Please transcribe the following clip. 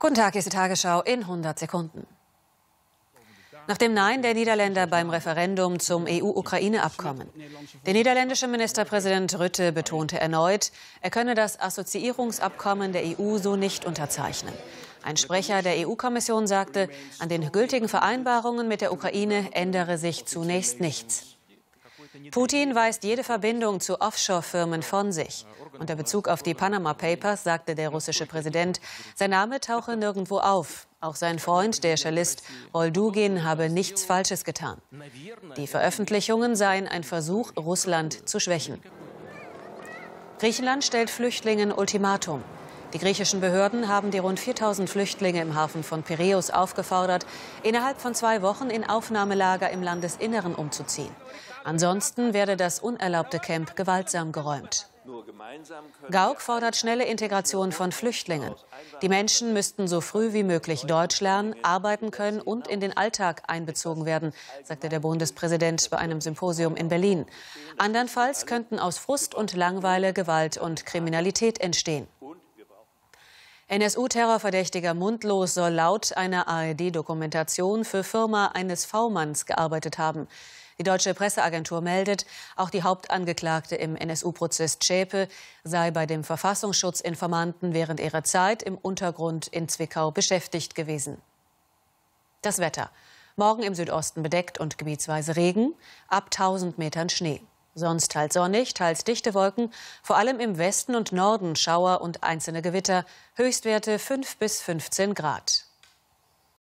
Guten Tag, hier ist die Tagesschau in 100 Sekunden. Nach dem Nein der Niederländer beim Referendum zum EU-Ukraine-Abkommen. Der niederländische Ministerpräsident Rutte betonte erneut, er könne das Assoziierungsabkommen der EU so nicht unterzeichnen. Ein Sprecher der EU-Kommission sagte, an den gültigen Vereinbarungen mit der Ukraine ändere sich zunächst nichts. Putin weist jede Verbindung zu Offshore-Firmen von sich. Unter Bezug auf die Panama Papers sagte der russische Präsident, sein Name tauche nirgendwo auf. Auch sein Freund, der Cellist Roldugin, habe nichts Falsches getan. Die Veröffentlichungen seien ein Versuch, Russland zu schwächen. Griechenland stellt Flüchtlingen Ultimatum. Die griechischen Behörden haben die rund 4000 Flüchtlinge im Hafen von Piräus aufgefordert, innerhalb von 2 Wochen in Aufnahmelager im Landesinneren umzuziehen. Ansonsten werde das unerlaubte Camp gewaltsam geräumt. Gauck fordert schnelle Integration von Flüchtlingen. Die Menschen müssten so früh wie möglich Deutsch lernen, arbeiten können und in den Alltag einbezogen werden, sagte der Bundespräsident bei einem Symposium in Berlin. Andernfalls könnten aus Frust und Langeweile Gewalt und Kriminalität entstehen. NSU-Terrorverdächtiger Mundlos soll laut einer ARD-Dokumentation für Firma eines V-Manns gearbeitet haben. Die deutsche Presseagentur meldet, auch die Hauptangeklagte im NSU-Prozess Zschäpe sei bei dem Verfassungsschutzinformanten während ihrer Zeit im Untergrund in Zwickau beschäftigt gewesen. Das Wetter. Morgen im Südosten bedeckt und gebietsweise Regen, ab 1000 Metern Schnee. Sonst teils sonnig, teils dichte Wolken, vor allem im Westen und Norden Schauer und einzelne Gewitter, Höchstwerte 5 bis 15 Grad.